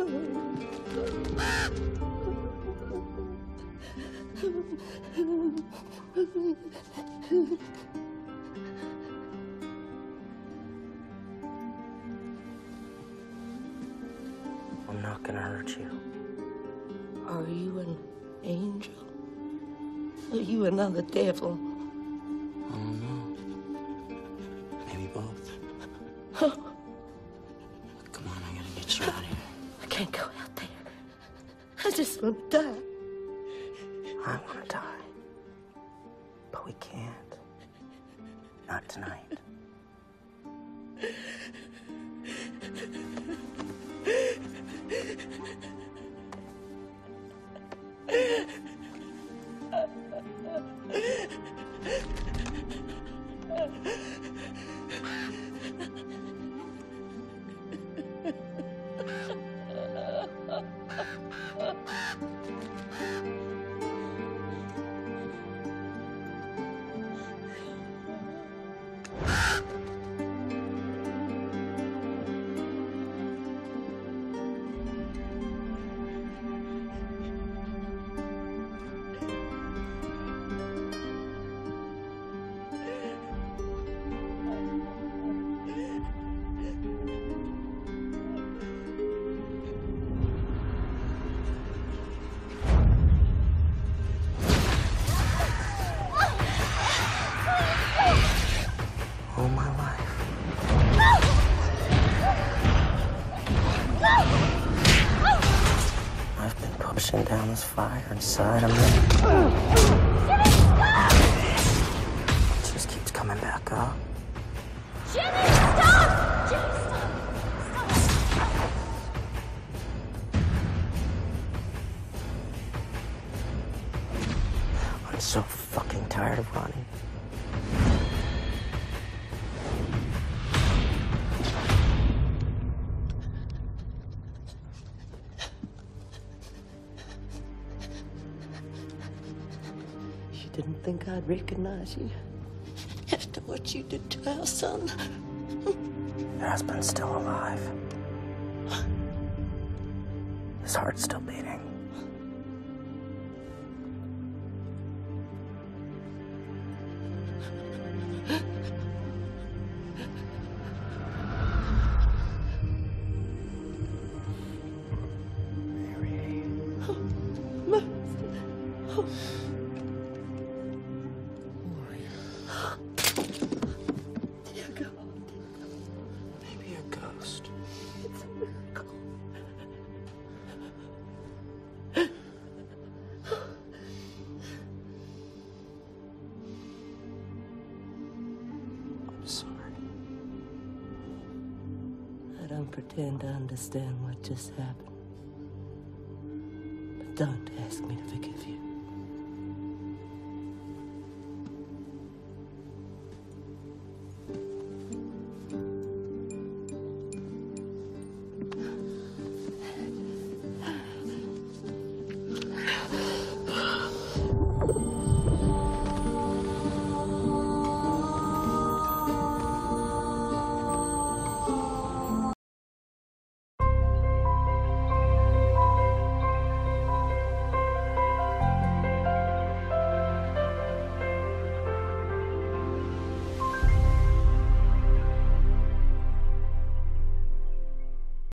I'm not gonna hurt you. Are you an angel? Are you another devil? I don't know. Maybe both. Come on, I gotta get you out of here. I can't go out there. I just want to die. I want to die. But we can't. Not tonight. All my life. I've been pushing down this fire inside of me. It just keeps coming back up. Jimmy, stop! Jimmy, stop! I'm so fucking tired of running. You didn't think I'd recognize you after what you did to our son? Your husband's still alive. His heart's still beating. Maybe a ghost. It's a miracle. I'm sorry. I don't pretend to understand what just happened. But don't ask me to forgive you.